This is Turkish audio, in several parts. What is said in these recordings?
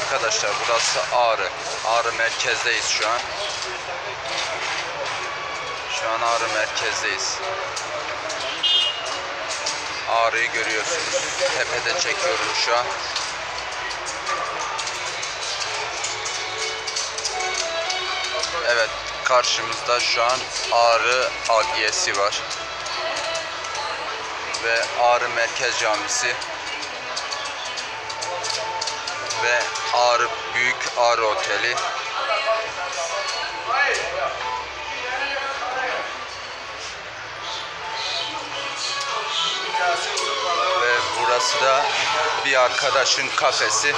arkadaşlar, burası Ağrı. Ağrı merkezdeyiz şu an. Şu an Ağrı merkezdeyiz. Ağrı'yı görüyorsunuz. Tepede çekiyorum şu an. Evet, karşımızda şu an Ağrı Adliyesi var. Ve Ağrı Merkez Camisi. Ve Ağrı Büyük Ağrı Oteli. Ve burası da bir arkadaşın kafesi.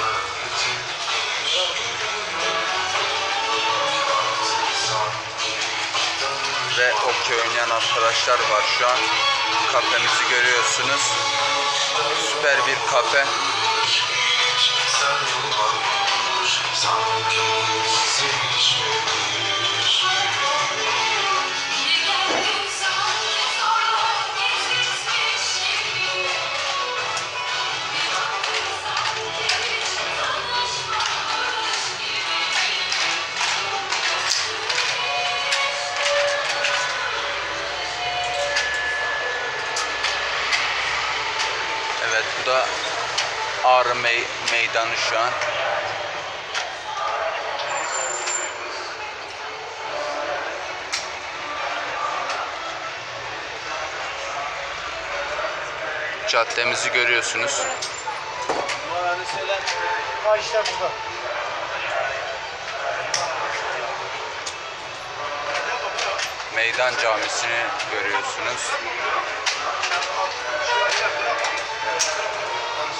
Ve okey oynayan arkadaşlar var şu an. Kafemizi görüyorsunuz. Süper bir kafe. Evet, bu da Ağrı Meydanı şu an. Caddemizi görüyorsunuz. Meydan Camisi'ni görüyorsunuz.